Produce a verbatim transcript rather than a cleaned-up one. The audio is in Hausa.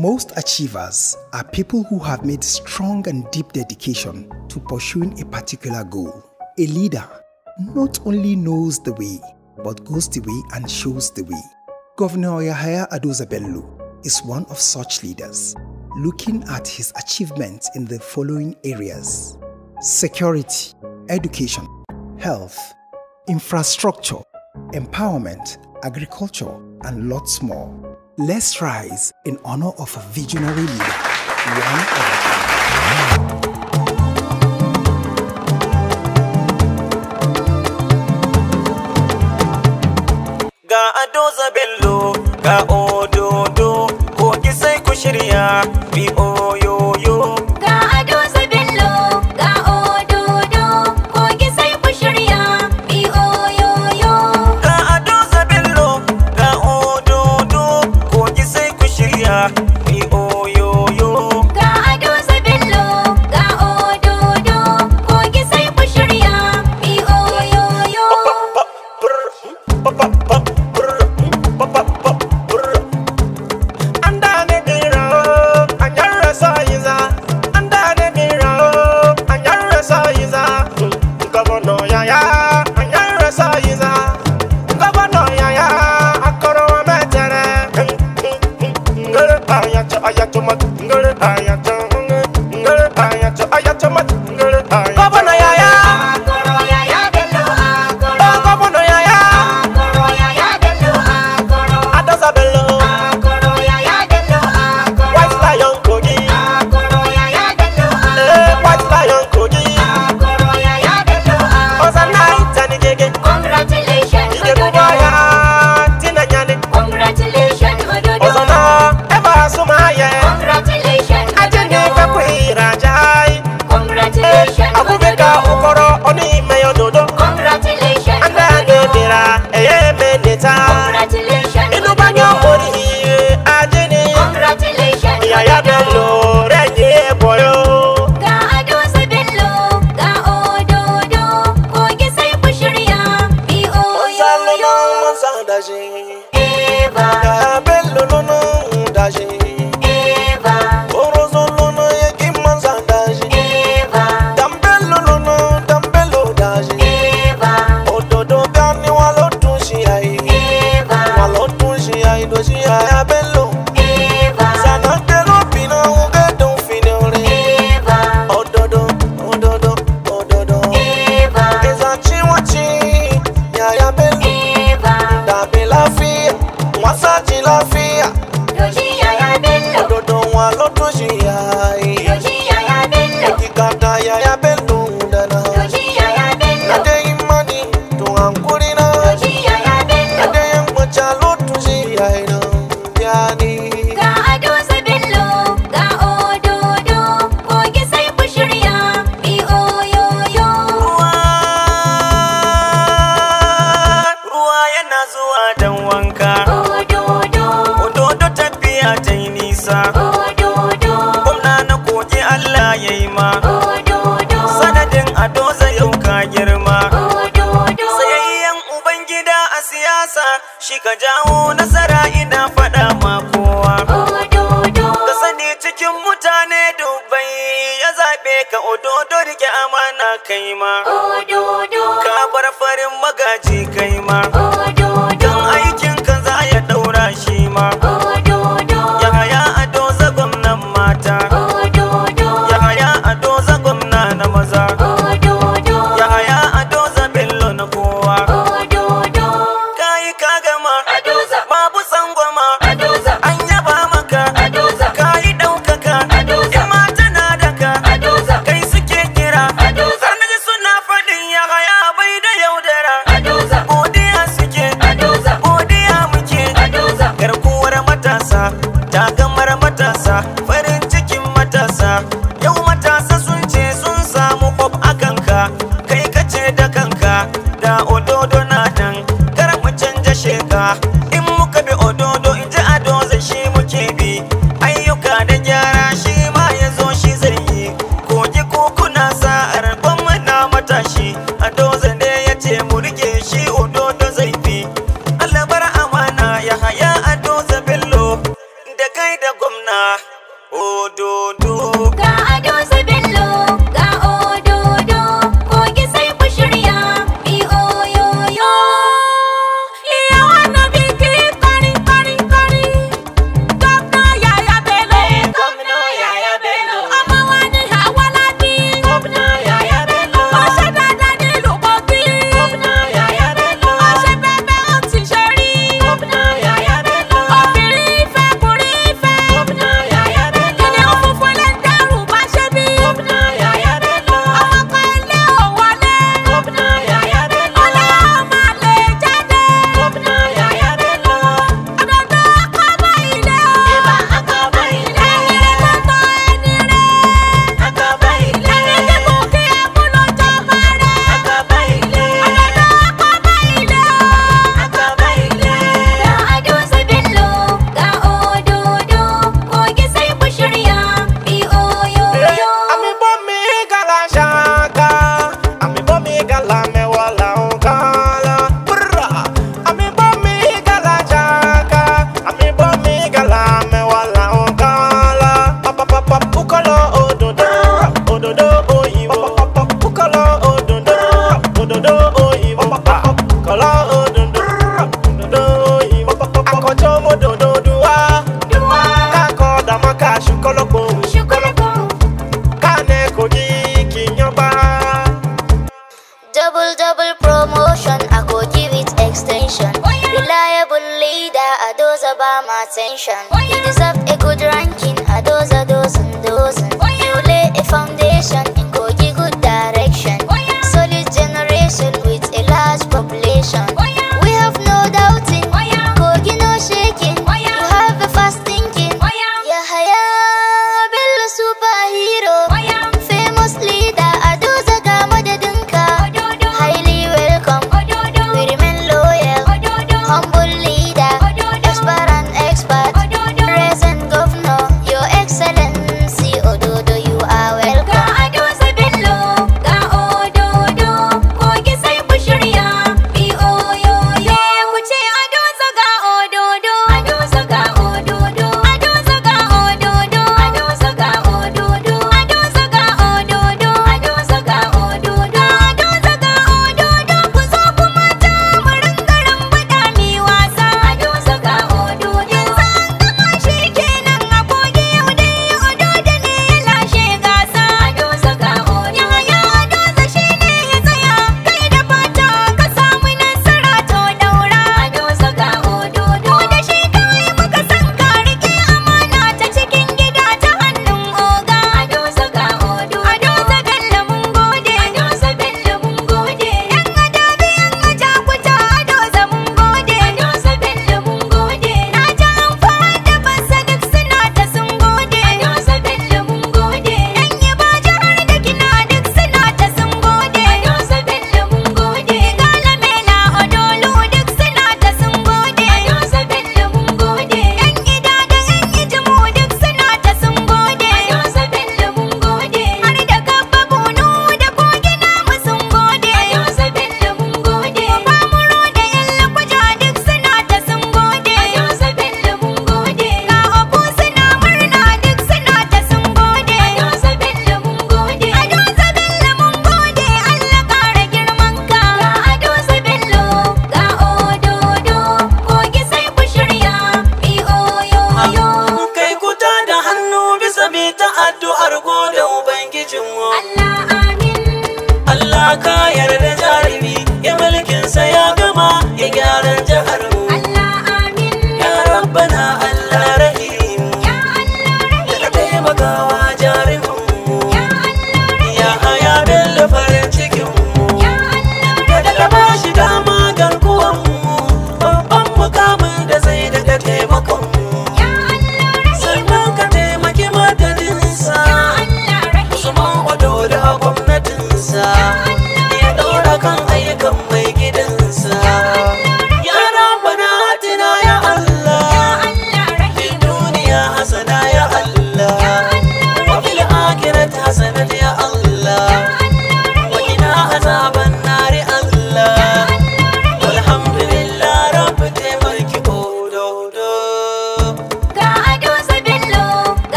Most achievers are people who have made strong and deep dedication to pursuing a particular goal. A leader not only knows the way, but goes the way and shows the way. Governor Yahaya Adoza Bello is one of such leaders, looking at his achievements in the following areas: security, education, health, infrastructure, empowerment, agriculture, and lots more. Let's rise in honor of a visionary leader, one of a kind. Ga Adoza Bello, ga Ododo, ko ki sai ku shirya, bi oyoyo. Ga Adoza Bello, ga Ododo, ko ki sai ku shirya, bi oyoyo. Ga Adoza Bello, ga Ododo, ko ki sai ku shirya, bi oyoyo. Ga Adoza Bello, ga Ododo, ko ki sai ku shirya, bi oyoyo. Pa pa pa brr, pa pa pa brr. Anda ne dira, anyara saiza. Anda ne dira, anyara saiza. Governor Yaya, anyara saiza. Governor Yaya, akoro metere. Ngere ayacho ayacho mat, ngere ayacho, ngere ayacho ayacho mat, ngere ayacho. Governor Yaya, Akoro Yaya Bello, akoro. Governor Yaya, Akoro Yaya Bello, akoro. Adoza Bello, Akoro Yaya Bello, akoro. White Lion Kogi, Akoro Yaya Bello, eh, White Lion Kogi. akoro Yaya Bello, Oza night and gege, congratulations, ige Ododo. kubaya, tina nyane. Congratulations, Ododo. Oza na, eba sumaye, Congratulations, ajeni Ododo. kakwira jai. Congratulations, Akubeka Ododo. ukoro, oni meyo dodo. Congratulations, Anda Ododo. gedera, eye meneta. Congratulations, Inu banyo Ododo. ori, ajeni. Congratulations, Yaya Ododo. Bello, renye boyo. Ga Adoza Bello, ga Ododo, ko ki sai ku shirya, bi oyoyo. Eva, Eva, Eva, Eva, Eva, Lafia, Doji Yaya Bello, ododo wa lo tun si ai. Doji Yaya Bello, Kikata Yaya Bello dana. Doji Yaya Bello, Ade imani to ankurina. Doji Yaya Bello. Ade yang macha lo tun si ai na. Yani. Ga Adoza Bello, ga Ododo, ko ki sai ku shirya, bi oyoyo. Ruwa, ruwa yana zuwa dan wanka. Ododo, Ododo tafiya ta yi nisa. Ododo, Gwamna na koki Allah ya yi ma. Ododo, Sanadin Adoza yau ka girma. Ododo, Sayayyen Ubangida a siyasa shi ka jawo nasara ina faɗa ma kowa. Ododo, Ka sani cikin mutane dubbai ya zaɓe ka Ododo rike amana kai ma. Ododo, Ka bar farin magaji kai ma. Ododo, Don aikin ka za ya ɗaura shi ma. Ododo, Yahaya Adoza gwamnan mata. Ododo, Yahaya Adoza gwamna na maza. Ododo, Yahaya Adoza Bello na kowa. Ododo, Kayi ka gama. Adoza, Babu sangwama. Adoza, An yaba maka. Adoza, Kayi ɗaukaka. Adoza, Yan mata na daka. Adoza, Kai suke kira. Adoza, Har naji suna faɗin Yahaya bai da yaudara. Adoza, Godiya suke. Adoza, Godiya muke. Adoza, Garkuwar matasa. Tagamar matasa. Farin cikin matasa. Yau matasa sun ce sun samu kwab a kanka. Kai kace da kanka. Da Ododo na nan. Kar mu canja sheka. In muka bi Ododo in ji Adoza shi muke bi. Ayyuka da gyara shi ma ya zo shi zai yi. Kogi kuna sa'ar gwamna matashi. Adoza ne ya ce mu rike shi Ododo zai fi. Allah bar amana Yahaya Adoza Bello da kai da gwamna gala me wala ungala. Brra, ami bomi gala jaka, ami bomi gala me wala ungala. Papa papa pukolo ododo, ododo oiwo. Papa pukolo ododo, ododo oiwo. Papa pukolo ododo, ododo oiwo. Akojo mododo dua, dua. Kako damaka shukoloko, Shukoloko. kane koji kinyoba. Double, double promotion, I go give it extension. Oh, yeah. Reliable leader, a dose of my attention. Oh, yeah. You deserve a good ranking, a dose, a dozen, dozen. Oh, yeah. You lay a foundation